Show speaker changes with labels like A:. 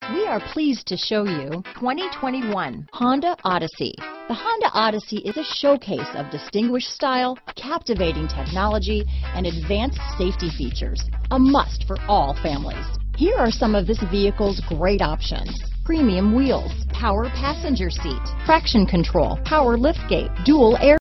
A: We are pleased to show you 2021 Honda Odyssey. The Honda Odyssey is a showcase of distinguished style, captivating technology, and advanced safety features. A must for all families. Here are some of this vehicle's great options: premium wheels, power passenger seat, traction control, power liftgate, dual air